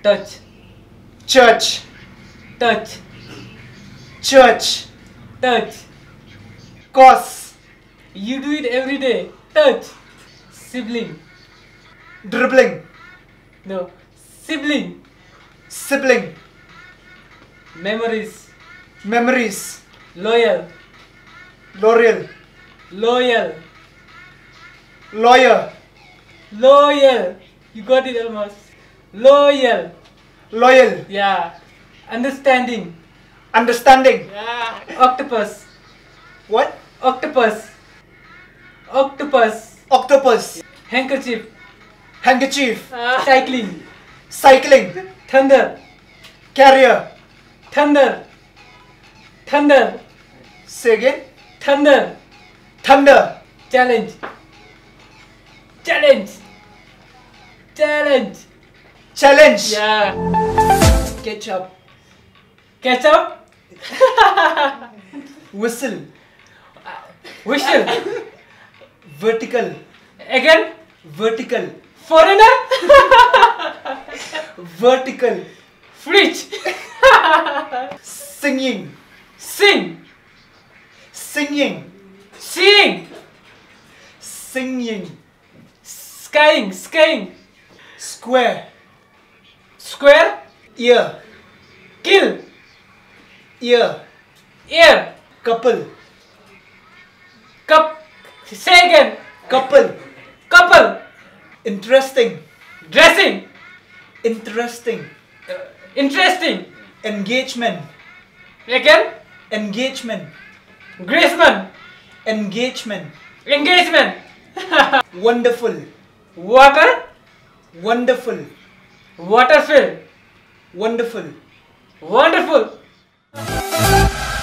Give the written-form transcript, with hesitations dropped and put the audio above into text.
touch, church, touch, church, touch. cause, You do it every day. Touch. Sibling. dribbling, No. Sibling. sibling, Memories. memories, Loyal. L'Oreal, Loyal. lawyer, Loyal. You got it almost. Loyal. loyal, Yeah. Understanding. understanding, Yeah. Octopus. what? Octopus. Octopus. Octopus, Handkerchief. handkerchief, Cycling. cycling, Thunder. carrier, Thunder. Thunder. say again, Thunder. thunder, Challenge. Challenge. Challenge. challenge, Yeah. ketchup, Ketchup. whistle, Whistle. vertical, Again. vertical, Foreigner. vertical, Fridge. singing, Sing. singing, Sing. singing, Skying. Skying. square, Square. ear, Kill. ear, Ear. couple, Cup. Say again. couple, Couple. interesting, Dressing. interesting, Interesting. engagement, Again. engagement, Graceman. engagement, Engagement. wonderful, Water. wonderful, Water fill. wonderful. Wonderful.